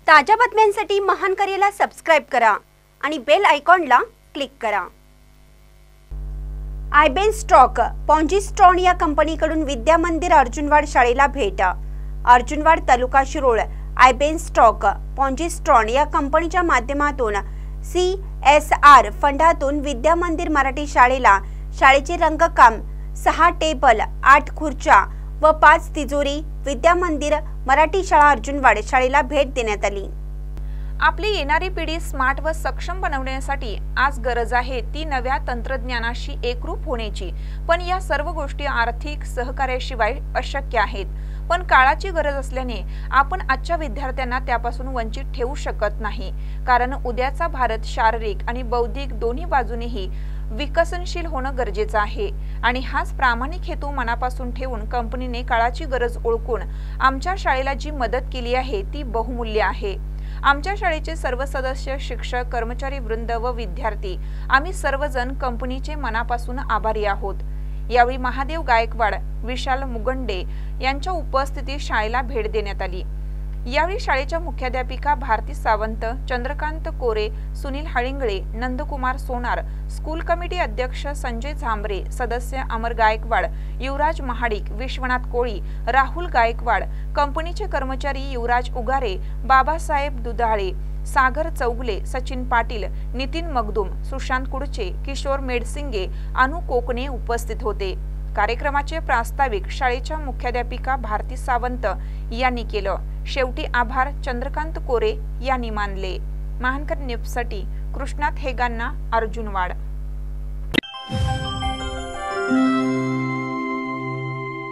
ताज्या बातम्यांसाठी महान करेला सबस्क्राइब करा आणि बेल आयकॉनला क्लिक करा। आयबेन स्टॉक पॉन्जीस्ट्रॉन या कंपनीकडून विद्या मंदिर अर्जुनवाड शाळेला भेट। अर्जुनवाड तालुका शिरोळ आयबेन स्टॉक पॉन्जीस्ट्रॉन या कंपनीच्या माध्यमातून CSR फंडातून विद्या मंदिर मराठी शाळेला शाळेचे रंगकाम 6 टेबल 8 खुर्च्या व 5 तिजोरी विद्या मंदिर मराठी शाळा अर्जुनवाड शाळेला भेट देण्यात आली। आपली येणारी पिढी स्मार्ट व सक्षम बनवण्यासाठी आज गरज आहे ती नव्या तंत्रज्ञानाशी एकरूप होण्याची, पण या सर्व गोष्टी आर्थिक सहकार्याशिवाय अशक्य आहेत। पण काळाची गरज असल्याने आपण आजच्या विद्यार्थ्यांना त्यापासून वंचित ठेवू शकत नाही, कारण उद्याचा भारत शारीरिक आणि बौद्धिक दोन्ही बाजूनेही विकसनशील होणं गरजेचं आहे आणि हाच प्रामाणिक हेतू मनापासून ठेवून कंपनीने काळाची गरज ओळखून आमच्या शाळेला जी मदत केली आहे ती बहुमूल्य आहे। आमच्या शाळेचे सर्व सदस्य, शिक्षक, कर्मचारी वृंद व विद्यार्थी आम्ही सर्वजण कंपनीचे मनापासून आभारी आहोत। यावेळी महादेव गायकवाड, विशाल मुगंडे यांच्या उपस्थितीत शाळेला भेट देण्यात आली। यावेळी शाळेच्या मुख्याध्यापिका भारती सावंत, चंद्रकांत कोरे, सुनील हळिंगळे, नंदकुमार सोनार, स्कूल कमिटी अध्यक्ष संजय झांबरे, सदस्य अमर गायकवाड, युवराज महाडिक, विश्वनाथ कोळी, राहुल गायकवाड, कंपनीचे कर्मचारी युवराज उगारे, बाबासाहेब दुधाळे, सागर चौगले, सचिन पाटील, नितीन मगदुम, सुशांत कुडचे, किशोर मेडसिंगे, अनु कोकणे उपस्थित होते। कार्यक्रमाचे प्रास्ताविक शाळेच्या मुख्याध्यापिका भारती सावंत यांनी केलं। शेवटी आभार चंद्रकांत कोरे यांनी मानले। महानकर न्यूजसाठी कृष्णात हेगांना, अर्जुनवाड।